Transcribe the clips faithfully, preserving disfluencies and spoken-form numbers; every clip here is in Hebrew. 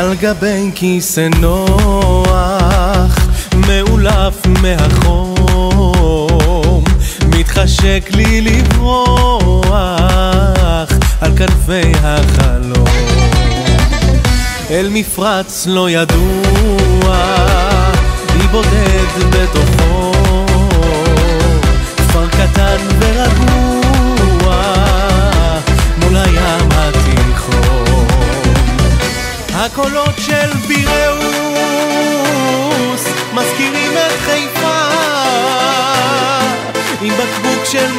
על גבי כיסא נוח, מאולף מהחום, מתחשק לי לברוח על כנפי החלום, אל מפרץ לא ידוע, היא בודד בתוכו, כפר קטן ורגוע מול הים התיכון. הקולות של פיראוס מזכירים את חיפה, עם בקבוק של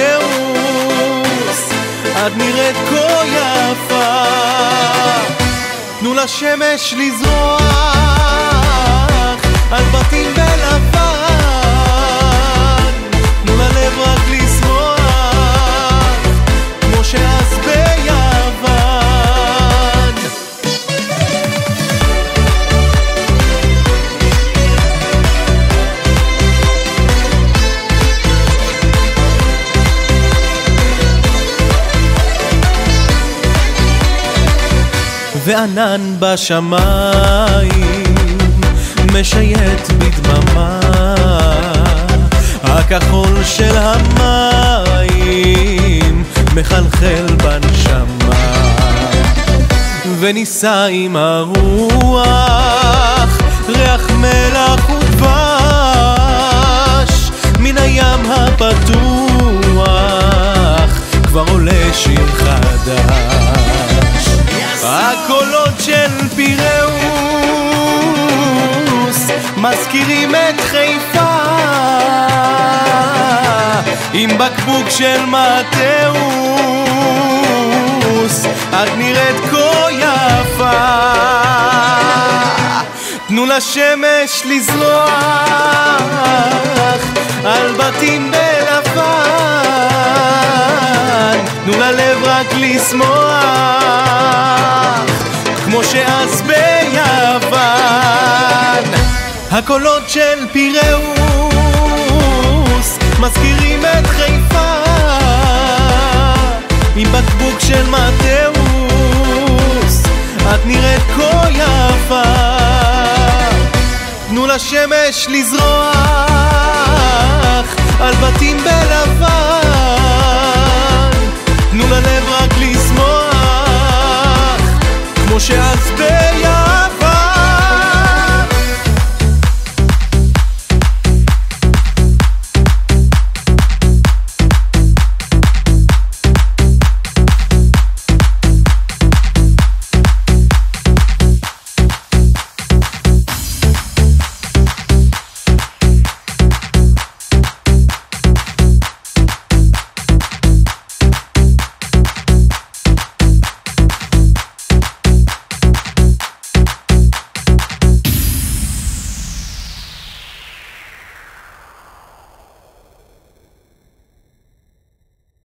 מתאוס עד נראית כה יפה. תנו לשמש לזרוח על בתים בלבן, תנו ללב רק לשמוח כמו שאז ביוון. וענן בשמיים משייט בדממה, הכחול של המים מחלחל בנשמה, וניסה עם הרוח ריח מלח ודבש, מן הים הפתוח כבר עולה שיר חדש. הקולות של פיראוס מזכירים את חיפה, עם בקבוק של מתאוס את נראית כה יפה. תנו לשמש לזרוח על בתים בלבן, תנו ללב רק לשמוח כמו שאז ביוון. הקולות של פיראוס מזכירים את חיפה, עם בקבוק של מתאוס את נראית כה יפה. תנו לשמש לזרוח על בתים בלבן, תנו ללב רק לשמוח כמו שאז ביוון.